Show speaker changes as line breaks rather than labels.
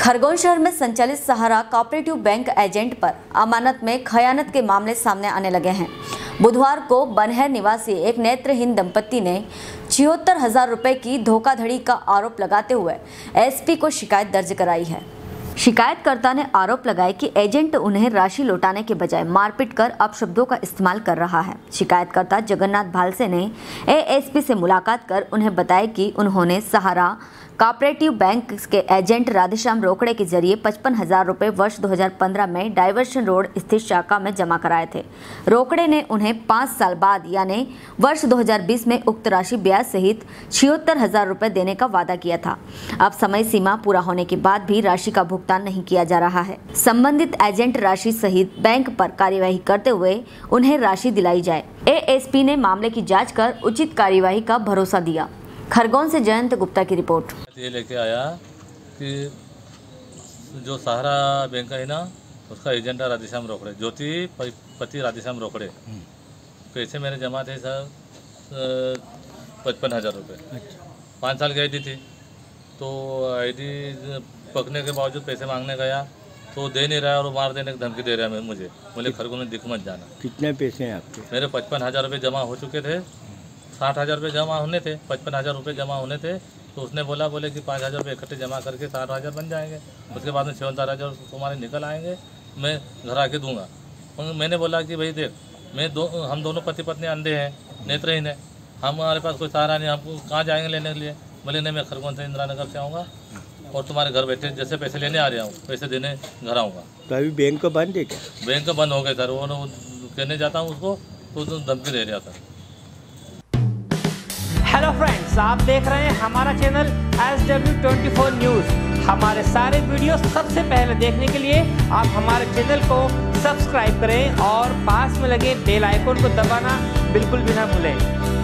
खरगोन शहर में संचालित सहारा कोऑपरेटिव बैंक एजेंट पर अमानत में खयानत के मामले सामने आने लगे हैं। बुधवार को बनहर निवासी एक नेत्रहीन दंपत्ति ने 76,000 रुपए की धोखाधड़ी का आरोप लगाते हुए एसपी को शिकायत दर्ज कराई है। शिकायतकर्ता ने आरोप लगाया कि एजेंट उन्हें राशि लौटाने के बजाय मारपीट कर अपशब्दों का इस्तेमाल कर रहा है। शिकायतकर्ता जगन्नाथ भालसे ने एएसपी से मुलाकात कर उन्हें बताया कि उन्होंने सहारा कोऑपरेटिव बैंक के एजेंट राधेश्याम रोकड़े के जरिए 55,000 रुपये वर्ष 2015 में डाइवर्शन रोड स्थित शाखा में जमा कराए थे। रोकड़े ने उन्हें 5 साल बाद यानी वर्ष 2020 में उक्त राशि ब्याज सहित 76,000 रुपये देने का वादा किया था। अब समय सीमा पूरा होने के बाद भी राशि का भुगतान नहीं किया जा रहा है। संबंधित एजेंट राशि सहित बैंक पर कार्यवाही करते हुए उन्हें राशि दिलाई जाए। एएसपी ने मामले की जाँच कर उचित कार्यवाही का भरोसा दिया। खरगोन से जयंत गुप्ता की रिपोर्ट।
ये लेके आया कि जो सहारा बैंक है ना, उसका एजेंट है राधेश्याम रोकड़े, ज्योति पति राधेश्याम रोकड़े। पैसे मेरे जमा थे सर 55,000 रुपये। 5 साल की आईडी थी, तो आईडी पकने के बावजूद पैसे मांगने गया तो दे नहीं रहा और मार देने की धमकी दे रहा है मुझे। बोले खरगोन में दिख मत जाना।
कितने पैसे हैं आपके?
मेरे 55,000 रुपये जमा हो चुके थे। 60,000 रुपये जमा होने थे, 55,000 रुपये जमा होने थे। तो उसने बोले कि 5,000 रुपये इकट्ठे जमा करके 60,000 बन जाएंगे। उसके बाद में 76,000 तुम्हारे निकल आएंगे, मैं घर आके दूंगा। मैंने बोला कि भाई देख, हम दोनों पति पत्नी अंधे हैं, नेत्रहीन है, हमारे पास कोई सहारा नहीं, हमको कहाँ जाएंगे लेने के लिए। बोले नहीं, मैं खरगोन से इंदिरा नगर से आऊँगा और तुम्हारे घर बैठे जैसे पैसे लेने आ रहा हूँ पैसे देने घर आऊँगा।
तो अभी बैंक बंद है क्या?
बैंक बंद हो गए सर। वो कहने जाता हूँ उसको तो धमकी दे रहा था।
हेलो फ्रेंड्स, आप देख रहे हैं हमारा चैनल SW24 न्यूज़। हमारे सारे वीडियो सबसे पहले देखने के लिए आप हमारे चैनल को सब्सक्राइब करें और पास में लगे बेल आइकन को दबाना बिल्कुल भी ना भूलें।